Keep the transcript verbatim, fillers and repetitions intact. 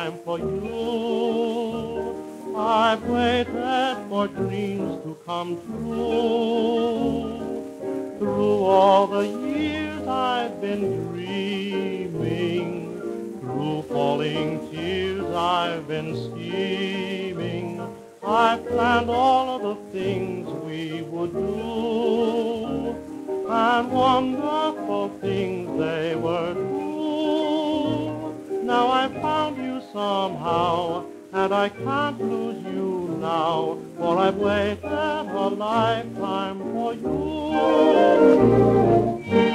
lifetime for you. I've waited for dreams to come true. Through all the years I've been dreaming, through falling tears I've been scheming. I've planned all of the things we would do, and wonderful things they were too. Now I've found you somehow, and I can't lose you now, for I've waited a lifetime for you.